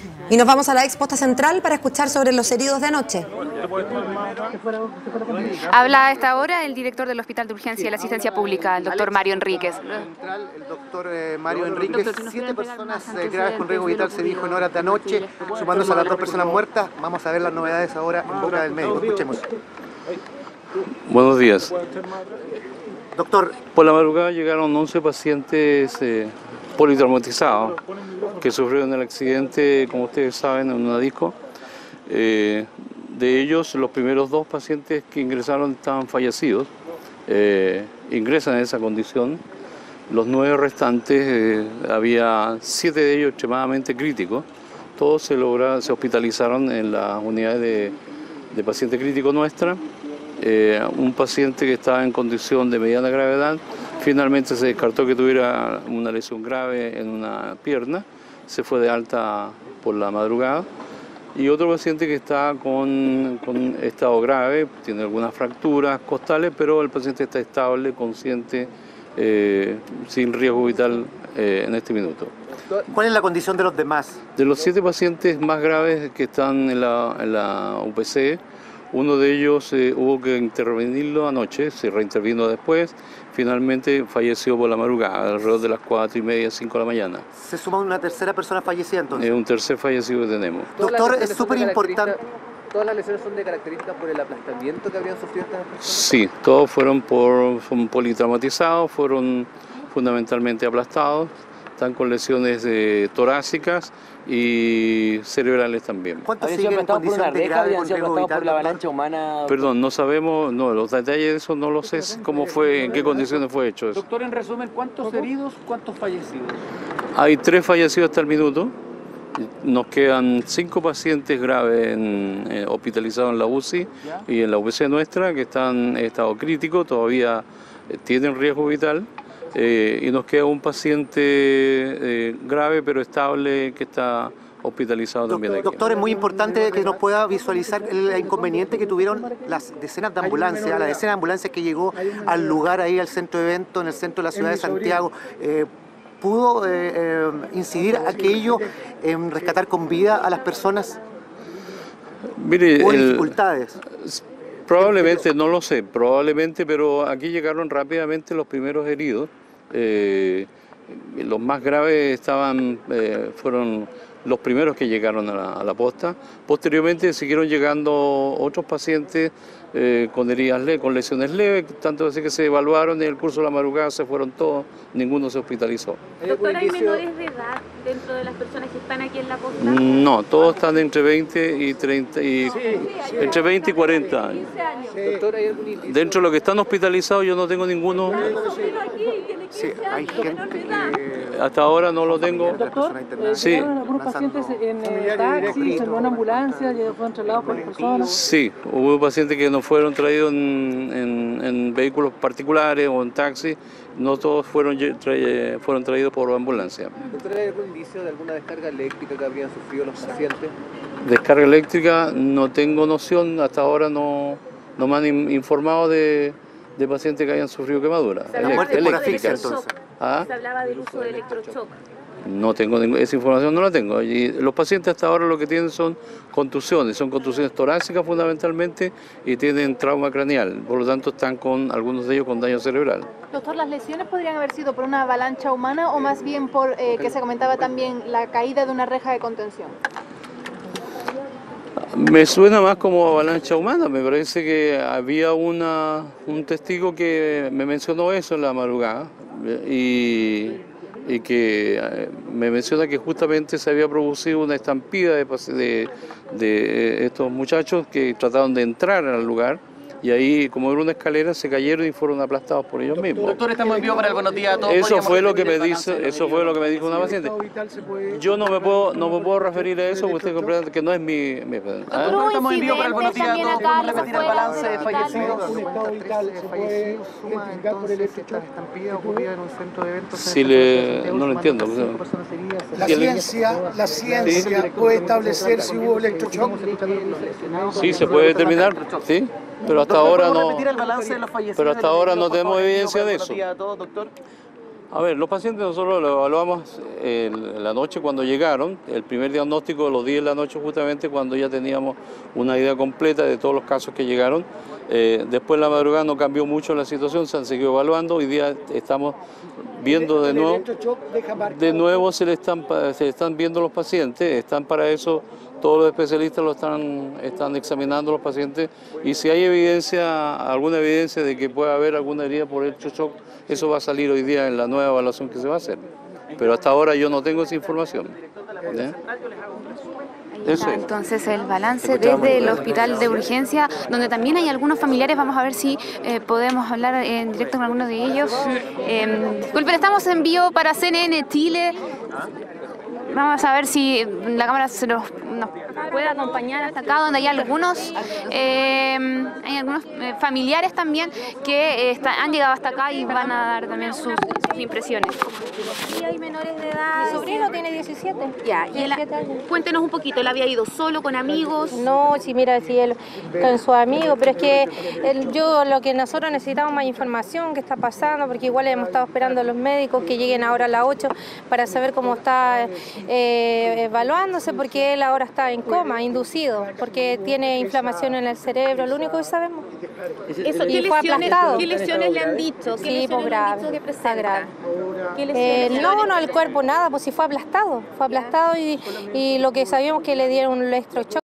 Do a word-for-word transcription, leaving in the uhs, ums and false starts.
Y nos vamos a la ex posta central para escuchar sobre los heridos de anoche. Habla a esta hora el director del Hospital de Urgencia y la Asistencia Pública, el doctor Mario Enríquez. El doctor eh, Mario Enríquez, siete personas eh, graves con riesgo vital se dijo en horas de anoche, sumándose a las dos personas muertas. Vamos a ver las novedades ahora en boca del médico. Escuchemos. Buenos días. Doctor. Por la madrugada llegaron once pacientes eh, politraumatizados que sufrieron el accidente, como ustedes saben, en una disco. Eh, de ellos, los primeros dos pacientes que ingresaron estaban fallecidos, eh, ingresan en esa condición. Los nueve restantes, eh, había siete de ellos extremadamente críticos. Todos se, lograron, se hospitalizaron en las unidades de, de paciente crítico nuestra. Eh, un paciente que estaba en condición de mediana gravedad, finalmente se descartó que tuviera una lesión grave en una pierna, se fue de alta por la madrugada. Y otro paciente que está con, con estado grave, tiene algunas fracturas costales, pero el paciente está estable, consciente, eh, sin riesgo vital eh, en este minuto. ¿Cuál es la condición de los demás? De los siete pacientes más graves que están en la, en la U P C, uno de ellos eh, hubo que intervenirlo anoche, se reintervino después, finalmente falleció por la madrugada, alrededor de las cuatro y media, cinco de la mañana. ¿Se suma una tercera persona fallecida entonces? Es un tercer fallecido que tenemos. Doctor, es súper importante. ¿Todas las lesiones son de características por el aplastamiento que habrían sufrido estas personas? Sí, todos fueron por, son politraumatizados, fueron fundamentalmente aplastados, están con lesiones eh, torácicas y cerebrales también. ¿Cuántos siguen en condición de grave con riesgo vital por la avalancha humana? Perdón, no sabemos, no, los detalles de eso no lo sé, cómo fue, en qué condiciones fue hecho eso. Doctor, en resumen, ¿cuántos heridos, cuántos fallecidos? Hay tres fallecidos hasta el minuto, nos quedan cinco pacientes graves en, eh, hospitalizados en la U C I y en la U P C nuestra, que están en estado crítico, todavía eh, tienen riesgo vital. Eh, y nos queda un paciente eh, grave pero estable que está hospitalizado también aquí. Doctor, es muy importante que nos pueda visualizar el inconveniente que tuvieron las decenas de ambulancias, la decena de ambulancias que llegó al lugar ahí, al centro de evento, en el centro de la ciudad de Santiago. Eh, ¿Pudo eh, eh, incidir aquello en rescatar con vida a las personas? Mire, ¿Hubo el, dificultades? Probablemente, no lo sé, probablemente, pero aquí llegaron rápidamente los primeros heridos. Eh, los más graves estaban, eh, fueron los primeros que llegaron a la, a la posta. Posteriormente siguieron llegando otros pacientes eh, con heridas leves, con lesiones leves, tanto así que se evaluaron y en el curso de la madrugada se fueron todos, ninguno se hospitalizó. Doctor, ¿hay menores de edad dentro de las personas que están aquí en la posta? No, todos están entre veinte y treinta, y, sí, entre veinte y cuarenta años. Doctor, ¿hay algún indicio? Dentro de los que están hospitalizados yo no tengo ninguno. Sí, hay gente que... Hasta ahora no lo tengo. Doctor, eh, sí. ¿llegaron algunos pacientes en eh, taxis, en una ambulancia, ya fueron trasladados por personas? Sí, hubo pacientes que no fueron traídos en, en, en vehículos particulares o en taxis, no todos fueron, tra fueron traídos por ambulancia. Doctor, ¿hay algún indicio de alguna descarga eléctrica que habrían sufrido los pacientes? Descarga eléctrica no tengo noción, hasta ahora no, no me han in informado de, de pacientes que hayan sufrido quemaduras eléctricas. ¿Ah? Se hablaba del uso de electroshock. No tengo ninguna, esa información no la tengo. Y los pacientes hasta ahora lo que tienen son contusiones, son contusiones torácicas fundamentalmente y tienen trauma craneal, por lo tanto están con algunos de ellos con daño cerebral. Doctor, ¿las lesiones podrían haber sido por una avalancha humana o más bien por, eh, que se comentaba también, la caída de una reja de contención? Me suena más como avalancha humana, me parece que había una, un testigo que me mencionó eso en la madrugada y, y que me menciona que justamente se había producido una estampida de, de, de estos muchachos que trataron de entrar al lugar y ahí, como era una escalera, se cayeron y fueron aplastados por ellos mismos. Doctor, estamos en vivo para el Buenos Días a todos. Eso fue lo que me dice, eso fue lo que me dijo una paciente. Yo no me puedo, no me puedo referir a eso, porque usted comprende que no es mi. mi ¿Ah? Doctor, estamos en vivo para el Buenos Días a todos. ¿Podemos repetir el balance de fallecidos? Si le, no lo entiendo. La ciencia, la ciencia puede establecer si hubo electroshock. Sí, se puede determinar, sí. Pero hasta ahora no. repetir el balance de los fallecidos? Pero hasta ahora no tenemos evidencia de eso. A todos, doctor. A ver, los pacientes nosotros lo evaluamos en la noche cuando llegaron, el primer diagnóstico los diez de la noche justamente cuando ya teníamos una idea completa de todos los casos que llegaron. Eh, después la madrugada no cambió mucho la situación, se han seguido evaluando, hoy día estamos viendo de nuevo, de nuevo se le están, se le están viendo los pacientes, están para eso, todos los especialistas lo están, están examinando los pacientes y si hay evidencia, alguna evidencia de que pueda haber alguna herida por el shock, eso va a salir hoy día en la nueva evaluación que se va a hacer. Pero hasta ahora yo no tengo esa información. ¿Eh? Eso es. Entonces el balance desde el hospital de urgencia, donde también hay algunos familiares, vamos a ver si eh, podemos hablar en directo con alguno de ellos. Eh, disculpen, estamos en vivo para C N N Chile. Vamos a ver si la cámara se nos, nos puede acompañar hasta acá, donde hay algunos, eh, hay algunos eh, familiares también que eh, está, han llegado hasta acá y van a dar también sus, sus impresiones. Y hay menores de edad. Mi sobrino tiene diecisiete. Ya, y él, cuéntenos un poquito, ¿él había ido solo, con amigos? No, sí, mira, sí, él con sus amigos, pero es que él, yo lo que nosotros necesitamos más información, qué está pasando, porque igual hemos estado esperando a los médicos que lleguen ahora a las ocho para saber cómo está eh, evaluándose, porque él ahora está en coma, inducido, porque tiene inflamación en el cerebro, lo único que sabemos. Eso, y ¿qué, fue lesiones, aplastado. ¿Qué lesiones le han dicho? ¿Qué Sí, pues grave, que está grave. ¿Qué lesiones Eh, no, no, el cuerpo nada, pues sí fue aplastado, fue aplastado y, y lo que sabíamos que le dieron un electrochoque.